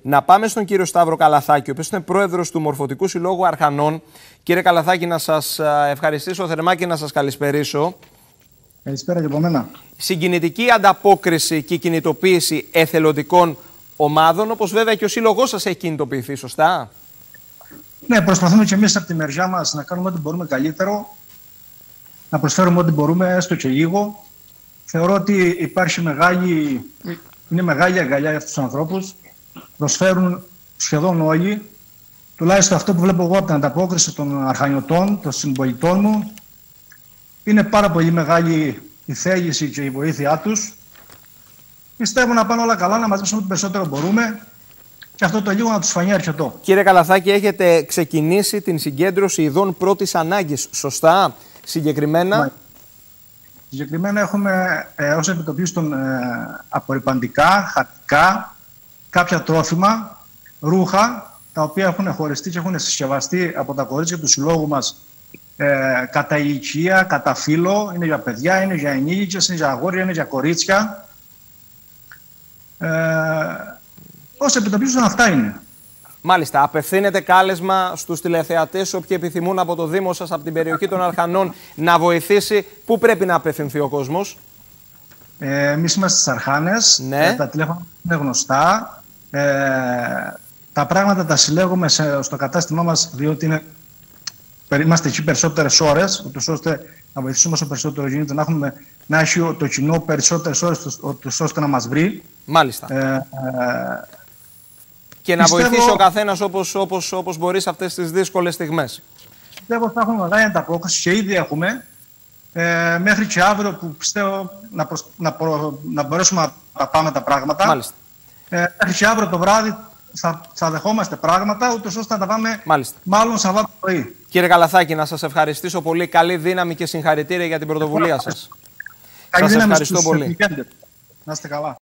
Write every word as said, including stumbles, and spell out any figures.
Να πάμε στον κύριο Σταύρο Καλαθάκη, ο οποίος είναι πρόεδρος του Μορφωτικού Συλλόγου Αρχανών. Κύριε Καλαθάκη, να σας ευχαριστήσω θερμά και να σας καλησπερίσω. Καλησπέρα και από μένα. Συγκινητική ανταπόκριση και κινητοποίηση εθελοντικών ομάδων, όπως βέβαια και ο σύλλογός σας έχει κινητοποιηθεί, σωστά? Ναι, προσπαθούμε και εμείς από τη μεριά μας να κάνουμε ό,τι μπορούμε καλύτερο, να προσφέρουμε ό,τι μπορούμε, έστω και λίγο. Θεωρώ ότι υπάρχει μεγάλη, είναι μεγάλη αγκαλιά για αυτούς τους ανθρώπους. Προσφέρουν σχεδόν όλοι. Τουλάχιστον αυτό που βλέπω εγώ από την ανταπόκριση των αρχανιωτών, των συμπολιτών μου, είναι πάρα πολύ μεγάλη η θέληση και η βοήθειά τους. Πιστεύω να πάνε όλα καλά, να μαζέψουμε ό,τι περισσότερο μπορούμε και αυτό το λίγο να τους φανεί αρκετό. Κύριε Καλαθάκη, έχετε ξεκινήσει την συγκέντρωση ειδών πρώτης ανάγκης, σωστά, συγκεκριμένα? Μα, συγκεκριμένα έχουμε ε, ως επιτοπλίστων ε, απορρυπαντικά, χαρτικά, κάποια τρόφιμα, ρούχα, τα οποία έχουν χωριστεί και έχουν συσκευαστεί από τα κορίτσια του συλλόγου μας ε, κατά ηλικία, κατά φύλο. Είναι για παιδιά, είναι για ενήλικες, είναι για αγόρια, είναι για κορίτσια. Ε, ως επιτοπλίστων αυτά είναι. Μάλιστα. Απευθύνετε κάλεσμα στους τηλεθεατές, όποιοι επιθυμούν από το Δήμο σας, από την περιοχή των Αρχανών, να βοηθήσει. Πού πρέπει να απευθυνθεί ο κόσμος? Ε, εμείς είμαστε στις Αρχάνες. Ναι. Ε, τα τηλέφωνα είναι γνωστά. Ε, τα πράγματα τα συλλέγουμε σε, στο κατάστημά μας, διότι είναι, είμαστε εκεί περισσότερες ώρες, ούτως ώστε να βοηθήσουμε όσο περισσότερο γίνεται, να, έχουμε, να έχει το κοινό περισσότερες ώρες, ούτως ώστε να μας βρει. Μάλιστα. Ε, ε, και να πιστεύω, βοηθήσει ο καθένας όπως, όπως, όπως μπορεί σε αυτές τις δύσκολες στιγμές. Πιστεύω ότι θα έχουμε μεγάλη ανταπόκριση και ήδη έχουμε. Ε, μέχρι και αύριο που πιστεύω να, προσ, να, προ, να μπορέσουμε να τα πάμε τα πράγματα. Μάλιστα. Ε, μέχρι και αύριο το βράδυ θα, θα δεχόμαστε πράγματα, ούτως ώστε να τα πάμε Μάλιστα. μάλλον Σαββάτο πρωί. Κύριε Καλαθάκη, να σας ευχαριστήσω πολύ. Καλή δύναμη και συγχαρητήρια για την πρωτοβουλία σας. Καλή σας δύναμη ευχαριστώ στους πολύ. Να είστε καλά.